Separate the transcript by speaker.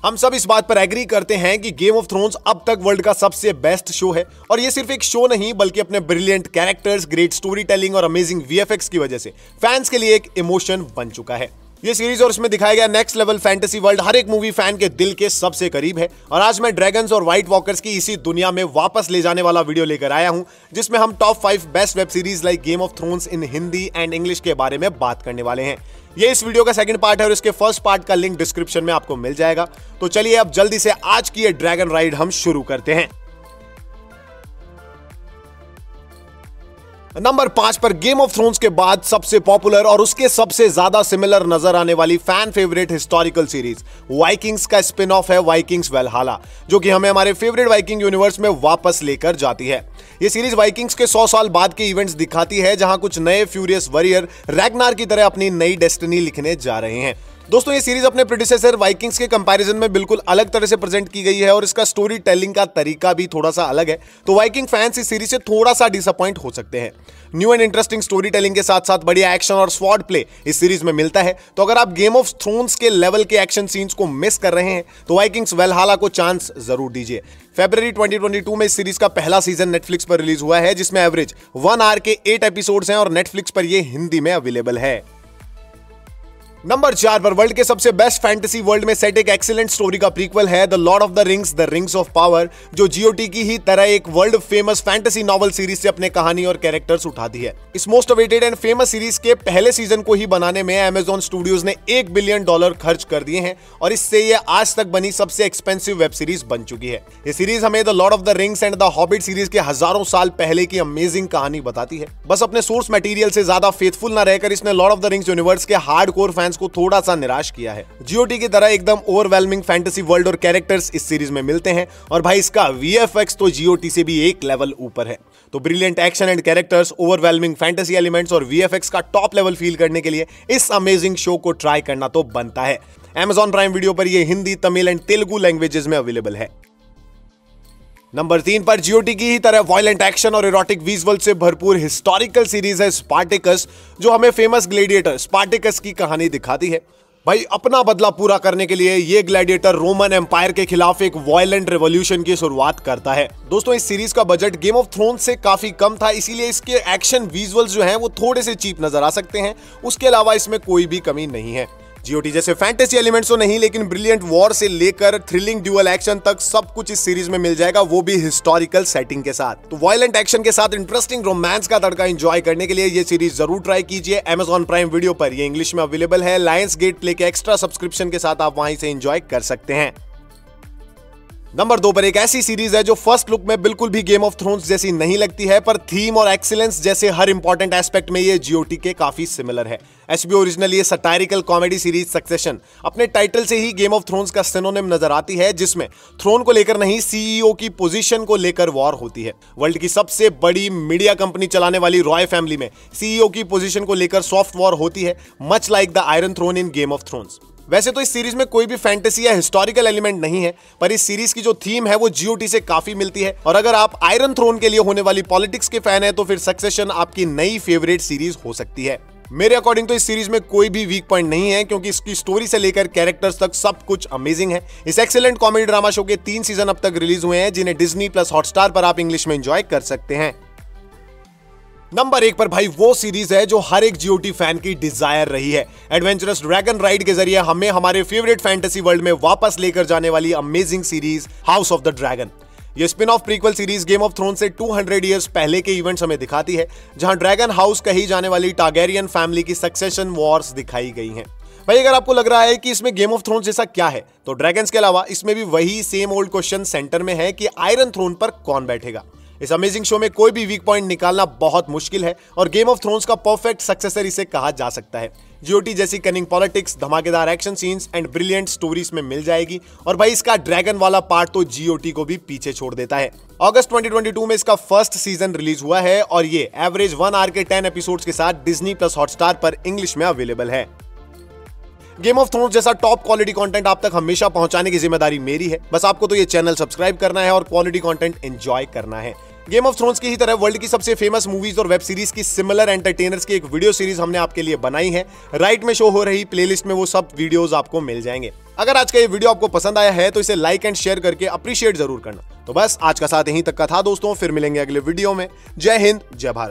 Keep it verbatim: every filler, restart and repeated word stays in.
Speaker 1: हम सब इस बात पर एग्री करते हैं कि गेम ऑफ थ्रोन्स अब तक वर्ल्ड का सबसे बेस्ट शो है, और ये सिर्फ एक शो नहीं बल्कि अपने brilliant characters, great story telling और अमेजिंग वीएफएक्स की वजह से फैंस के लिए एक इमोशन बन चुका है। ये सीरीज और इसमें दिखाया गया नेक्स्ट लेवल फैंटेसी वर्ल्ड हर एक मूवी फैन के दिल के सबसे करीब है। और आज मैं ड्रैगन्स और व्हाइट वॉकर्स की इसी दुनिया में वापस ले जाने वाला वीडियो लेकर आया हूं, जिसमें हम top five best web series like Game of Thrones in Hindi and English के बारे में बात करने वाले हैं। ये इस वीडियो का सेकंड पार्ट है और इसके फर्स्ट पार्ट का लिंक डिस्क्रिप्शन में आपको मिल जाएगा। तो चलिए अब जल्दी से आज की ये ड्रैगन राइड हम शुरू करते हैं। नंबर पांच पर गेम ऑफ थ्रोन्स के बाद सबसे पॉपुलर और उसके सबसे ज्यादा सिमिलर नजर आने वाली fan favourite historical series Vikings का स्पिन ऑफ है वाइकिंग्स वैलहाला, जो कि हमें हमारे फेवरेट वाइकिंग यूनिवर्स में वापस लेकर जाती है। ये सीरीज वाइकिंग्स के सौ साल बाद के इवेंट्स दिखाती है, जहां कुछ नए फ्यूरियस वॉरियर रैग्नार की तरह अपनी नई डेस्टिनी लिखने जा रहे हैं। दोस्तों, ये सीरीज अपने प्रेडिसेसर वाइकिंग्स के कंपैरिजन में बिल्कुल अलग तरह से प्रेजेंट की गई है और इसका स्टोरी टेलिंग का तरीका भी थोड़ा सा अलग है, तो वाइकिंग फैंस इस सीरीज से थोड़ा सा डिसअपॉइंट हो सकते हैं। New and interesting story telling के साथ साथ बढ़िया एक्शन और स्वॉर्ड प्ले इस सीरीज में मिलता है, तो अगर आप गेम ऑफ थ्रोन्स के लेवल के एक्शन सीन्स को मिस कर रहे हैं तो वाइकिंग्स वैलहाला को चांस जरूर दीजिए। फरवरी ट्वेंटी ट्वेंटी टू में इस सीरीज का पहला सीजन नेटफ्लिक्स पर रिलीज हुआ है, जिसमें एवरेज वन आवर के एट एपिसोड्स हैं और नेटफ्लिक्स पर यह हिंदी में अवेलेबल है। नंबर चार पर वर्ल्ड के सबसे बेस्ट फैंटेसी वर्ल्ड में सेट एक एक्सीलेंट स्टोरी का प्रीक्वल है the Lord of the Rings the Rings of Power, जो जीओटी की ही तरह एक world famous fantasy novel series से अपने कहानी और कैरेक्टर्स उठाती है। इस most awaited and famous series के पहले सीजन को ही बनाने में अमेज़न स्टूडियोज ने एक बिलियन डॉलर खर्च कर दिए हैं और इससे ये आज तक बनी सबसे एक्सपेंसिव वेब सीरीज बन चुकी है। ये सीरीज हमें the Lord of the Rings and the Hobbit series के हजारों साल पहले की अमेजिंग कहानी बताती है। बस अपने सोर्स मटेरियल से ज्यादा फेथफुल न रहकर इसने Lord of the Rings universe के हार्डकोर फैंस को थोड़ा सा किया है। जीओटी की तरह एकदम ओवरवेलमिंग फैंटेसी वर्ल्ड और कैरेक्टर्स इस सीरीज में मिलते हैं, और भाई इसका वीएफएक्स तो जीओटी से भी एक लेवल ऊपर है। तो brilliant action and characters, overwhelming fantasy elements और वीएफएक्स का टॉप लेवल फील करने के लिए इस अमेजिंग शो को ट्राई करना तो बनता है। Amazon प्राइम वीडियो पर यह हिंदी, तमिल एंड तेलुगु लैंग्वेजेस में अवेलेबल है। नंबर तीन पर जीओटी की ही तरह वायलेंट एक्शन और इरोटिक विजुअल से भरपूर हिस्टोरिकल सीरीज है स्पार्टिकस, जो हमें फेमस ग्लैडिएटर स्पार्टिकस की कहानी दिखाती है। भाई, अपना बदला पूरा करने के लिए ये ग्लैडिएटर रोमन एम्पायर के खिलाफ एक वायलेंट रेवोल्यूशन की शुरुआत करता है। दोस्तों, इस सीरीज का बजट गेम ऑफ थ्रोन्स से काफी कम था, इसीलिए इसके एक्शन विजुअल्स जो हैं वो थोड़े से चीप नजर आ सकते हैं। उसके अलावा इसमें कोई भी कमी नहीं है। जीओटी जैसे फैंटेसी एलिमेंट्स तो नहीं, लेकिन ब्रिलियंट वॉर से लेकर थ्रिलिंग ड्यूअल एक्शन तक सब कुछ इस सीरीज में मिल जाएगा, वो भी हिस्टोरिकल सेटिंग के साथ। तो वायलेंट एक्शन के साथ इंटरेस्टिंग रोमांस का तड़का एंजॉय करने के लिए ये सीरीज जरूर ट्राई कीजिए। Amazon प्राइम वीडियो पर ये इंग्लिश में अवेलेबल है। लायंस गेट प्ले के एक्स्ट्रा सब्सक्रिप्शन के साथ आप वहीं से एंजॉय कर सकते हैं। नंबर दो पर एक ऐसी सीरीज है जो फर्स्ट लुक में बिल्कुल भी गेम ऑफ थ्रोन्स जैसी नहीं लगती है, पर थीम और एक्सीलेंस जैसे हर इंपॉर्टेंट एस्पेक्ट में ये जीओटी के काफी सिमिलर है। एचबीओ ओरिजिनल ये सटायरिकल कॉमेडी सीरीज सक्सेशन अपने टाइटल से ही गेम ऑफ थ्रोन्स का सिनोनिम नजर आती है, जिसमें थ्रोन को लेकर नहीं, सीईओ की पोजीशन को लेकर वॉर होती है। वर्ल्ड की सबसे बड़ी मीडिया कंपनी चलाने वाली रॉय फैमिली में सीईओ की पोजीशन को लेकर सॉफ्ट वॉर होती है, much like the Iron Throne in Game of Thrones. वैसे तो इस सीरीज में कोई भी फैंटेसी या हिस्टोरिकल एलिमेंट नहीं है, पर इस सीरीज की जो थीम है वो जीओटी से काफी मिलती है, और अगर आप आयरन थ्रोन के लिए होने वाली पॉलिटिक्स के फैन हैं तो फिर सक्सेशन आपकी नई फेवरेट सीरीज हो सकती है। मेरे अकॉर्डिंग तो इस सीरीज में कोई भी वीक पॉइंट नहीं है, क्योंकि इसकी स्टोरी से लेकर कैरेक्टर्स तक सब कुछ अमेजिंग है। इस एक्सीलेंट कॉमेडी ड्रामा शो के तीन सीजन अब तक रिलीज हुए हैं, जिन्हें डिज्नी प्लस हॉटस्टार पर आप इंग्लिश में एंजॉय कर सकते हैं। नंबर एक पर भाई वो सीरीज है जो हर एक जीओटी फैन की डिजायर रही है। एडवेंचरस ड्रैगन राइड के जरिए हमें हमारे फेवरेट फैंटेसी वर्ल्ड में वापस लेकर जाने वाली amazing series House of the Dragon. ये spin off prequel series Game of Thrones से टू हंड्रेड इयर्स पहले के इवेंट्स हमें दिखाती है, जहां ड्रैगन हाउस कही जाने वाली टारगेरियन फैमिली की सक्सेशन वॉर्स दिखाई गई हैं। भाई, अगर आपको लग रहा है कि इसमें गेम ऑफ थ्रोन्स जैसा क्या है, तो ड्रैगन्स के अलावा इसमें भी वही सेम ओल्ड क्वेश्चन सेंटर में है कि आयरन थ्रोन पर कौन बैठेगा। इस अमेजिंग शो में कोई भी वीक पॉइंट निकालना बहुत मुश्किल है, और गेम ऑफ थ्रोन्स का परफेक्ट सक्सेसर इसे कहा जा सकता है। जीओटी जैसी कनिंग पॉलिटिक्स, धमाकेदार action scenes and brilliant stories में मिल जाएगी, और भाई इसका ड्रैगन वाला पार्ट तो जीओटी को भी पीछे छोड़ देता है। अगस्त ट्वेंटी ट्वेंटी टू में इसका फर्स्ट सीजन रिलीज हुआ है, और ये एवरेज वन आवर के टेन एपिसोड्स के साथ डिज्नी प्लस हॉटस्टार पर इंग्लिश में अवेलेबल है। गेम ऑफ थ्रोन्स जैसा टॉप क्वालिटी कंटेंट आप तक हमेशा पहुंचाने की जिम्मेदारी मेरी है। बस आपको तो ये चैनल सब्सक्राइब करना है और क्वालिटी कंटेंट एंजॉय करना है। गेम ऑफ थ्रोन्स की ही तरह वर्ल्ड की सबसे फेमस मूवीज और वेब सीरीज की सिमिलर एंटरटेनर्स की एक वीडियो सीरीज हमने आपके लिए बनाई है। राइट में शो हो रही प्लेलिस्ट में वो सब वीडियोस आपको मिल जाएंगे। अगर आज का ये वीडियो आपको पसंद आया है तो इसे लाइक एंड शेयर करके अप्रिशिएट जरूर करना। तो बस आज का साथ यहीं तक का था दोस्तों, फिर मिलेंगे अगले वीडियो में। जय हिंद, जय भारत।